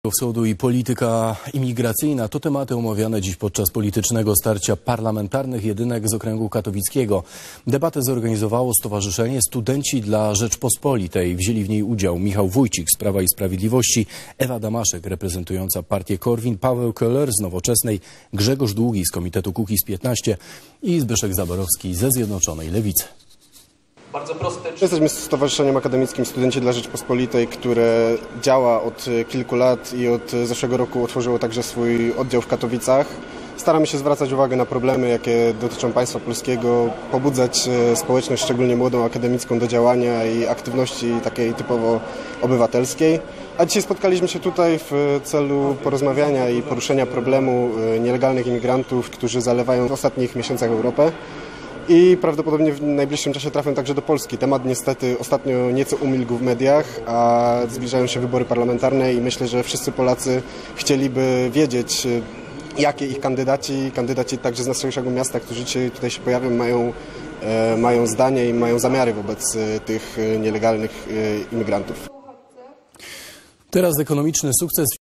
Wschodu i polityka imigracyjna to tematy omawiane dziś podczas politycznego starcia parlamentarnych jedynek z okręgu katowickiego. Debatę zorganizowało Stowarzyszenie Studenci dla Rzeczpospolitej. Wzięli w niej udział Michał Wójcik z Prawa i Sprawiedliwości, Ewa Damaszek reprezentująca partię Korwin, Paweł Köhler z Nowoczesnej, Grzegorz Długi z Komitetu Kukiz 15 i Zbyszek Zaborowski ze Zjednoczonej Lewicy. Bardzo proste. Jesteśmy Stowarzyszeniem Akademickim Studenci dla Rzeczpospolitej, które działa od kilku lat i od zeszłego roku otworzyło także swój oddział w Katowicach. Staramy się zwracać uwagę na problemy, jakie dotyczą państwa polskiego, pobudzać społeczność, szczególnie młodą akademicką, do działania i aktywności takiej typowo obywatelskiej. A dzisiaj spotkaliśmy się tutaj w celu porozmawiania i poruszenia problemu nielegalnych imigrantów, którzy zalewają w ostatnich miesiącach Europę. I prawdopodobnie w najbliższym czasie trafią także do Polski. Temat niestety ostatnio nieco umilkł w mediach, a zbliżają się wybory parlamentarne i myślę, że wszyscy Polacy chcieliby wiedzieć, jakie ich kandydaci także z naszego miasta, którzy dzisiaj tutaj się pojawią, mają zdanie i mają zamiary wobec tych nielegalnych imigrantów. Teraz ekonomiczny sukces.